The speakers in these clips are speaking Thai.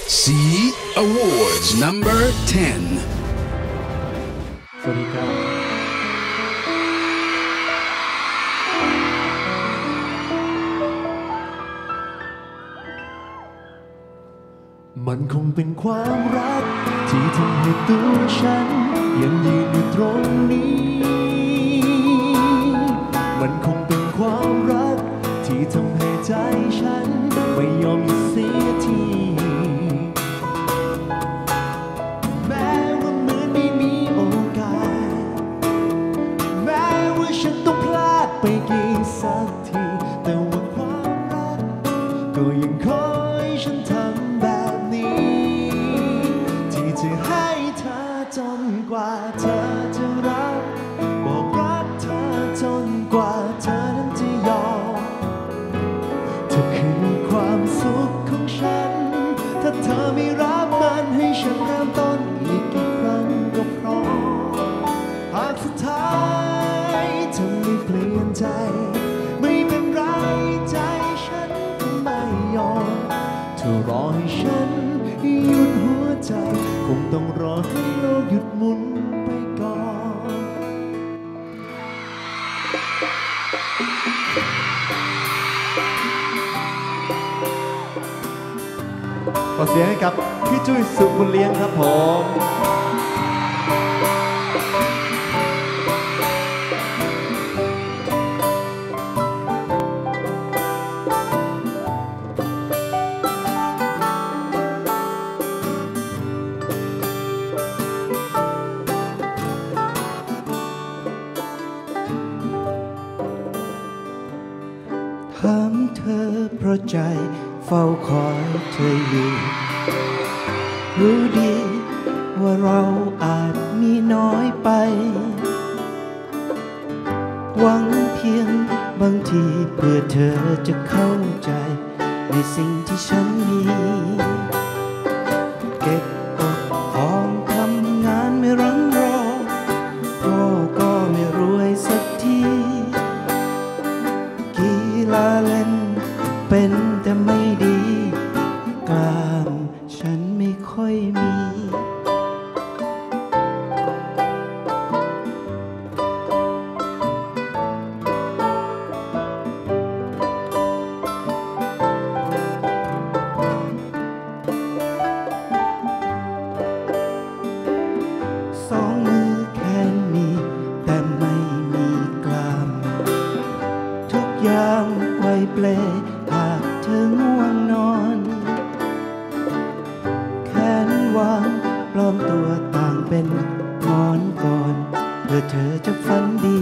Seed Awards number 10. สวัสดีครับมันคงเป็นความรักที่ทำให้ตัวฉันยังยืนอยู่ตรงนี้มันคงเป็นความรักที่ทำให้ใจฉันไม่ยอมหยุดเสียทีแม้ว่าเหมือนไม่มีโอกาสแม้ว่าฉันต้องพลาดไปกี่สักทีแต่ว่าความรักก็ยังคอยฉันทำแบบนี้ที่จะให้เธอจนกว่าเธอจะรักบอกรักเธอจนกว่าเธอนั้นจะยอมเธอคือความสุขของฉันถ้าเธอไม่รับมันให้ฉันเริ่มต้นอีกกี่ครั้งก็พร้อมหากสุดท้ายเธอไม่เปลี่ยนใจไม่เป็นไรใจฉันก็ไม่ยอมเธอรอให้ฉันหยุดหัวใจคงต้องรอให้โลกหยุดหมุนไปก่อนขอเสียงให้กับพี่จุ้ยสุบุญเลี้ยงครับผมถามเธอเพราะใจเฝ้าคอยเธออยู่รู้ดีว่าเราอาจมีน้อยไปหวังเพียงบางทีเพื่อเธอจะเข้าใจในสิ่งที่ฉันมีเก็บอดหอมทำงานไม่รั้งรอพ่อก็ไม่รวยสักทีกีฬาเล่นเป็นแต่ไม่ดีกล้ามฉันไม่ค่อยมีสองมือแขนมีแต่ไม่มีกล้ามทุกอย่างไว้เปลหากเธอง่วงนอนแขนวางปลอมตัวต่างเป็นนอนก่อนเพื่อเธอจะฝันดี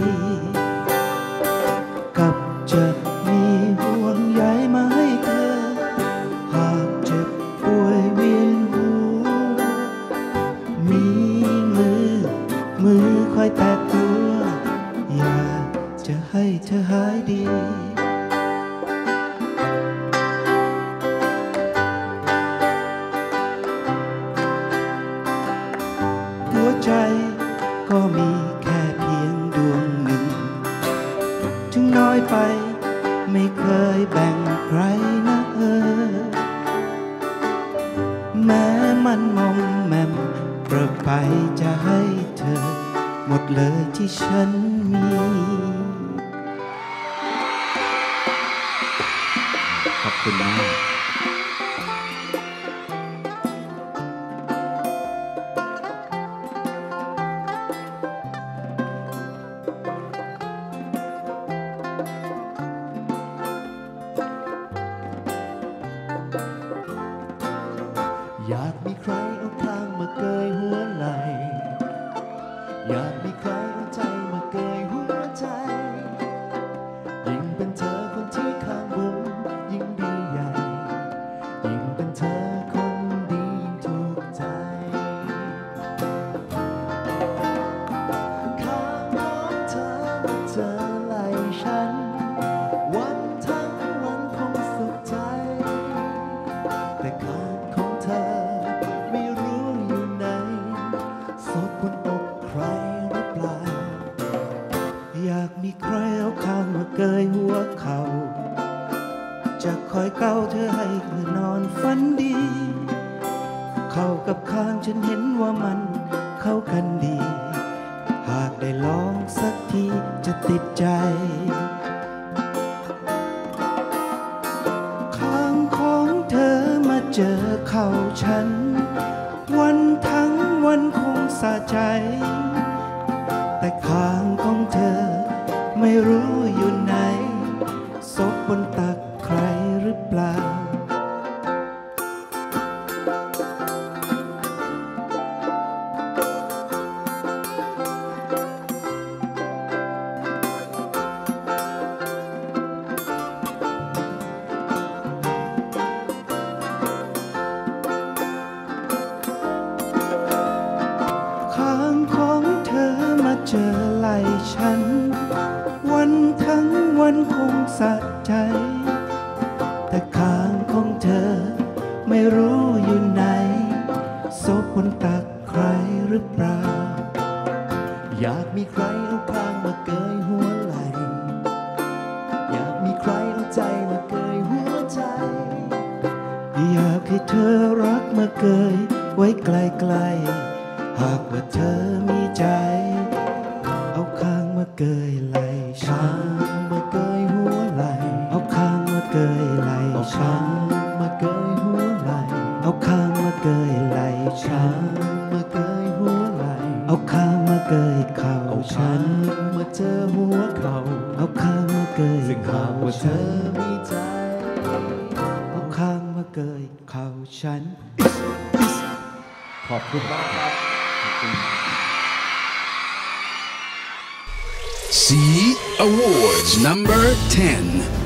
กับจะมีห่วงใยมาให้เธอหากเจ็บป่วยเวียนหัวมีมือคอยแตะตัวอยากจะให้เธอหายดีหัวใจก็มีแค่เพียงดวงหนึ่งถึงน้อยไปไม่เคยแบ่งใครนะแม้มันมอมแมมเปรอะไปจะให้เธอหมดเลยที่ฉันมีขอบคุณมากอยากมีใครเอาข้างมาเกยหัวไหล่อยากมีใครเอาใจมาเกยหัวใจยิ่งเป็นเธอคนที่ข้างบุญยิ่งดีใหญ่ยิ่งเป็นเธอคนดียิ่งถูกใจข้างของเธอมาเจอไหล่ฉันวันทั้งวันคงสุขใจแต่ข้างของเธอข้างฉันเห็นว่ามันเข้ากันดี หากได้ลองสักทีจะติดใจข้างของเธอมาเจอเข่าฉันวันทั้งวันคงสะใจแต่ข้างของเธอไม่รู้อยู่ไหนซบบนตักใครหรือเปล่าข้างของเธอมาเจอไหล่ฉันวันทั้งวันคงสะใจแต่ข้างของเธอไม่รู้อยู่ไหนซบบนตักใครหรือเปล่าอยากมีใครเอาข้างมาเกยหัวไหล่อยากมีใครเอาใจมาเกยหัวใจอยากให้เธอรักมาเกยไว้ไกลๆหากว่าเธอมีใจเอาข้างมาเกยไหล่ฉันมาเกยหัวไหล่เอาข้างมาเกยไหล่ฉันมาเกยหัวไหล่เอาข้างมาเกยไหล่ฉันมาเกยหัวไหล่เอาข้างมาเกยเข่าฉันมาเจอหัวเข่าเอาข้างมาเกยเข่าเธอมีใจเอาข้างมาเกยเข่าฉันขอบคุณมากครับ C Awards number 10.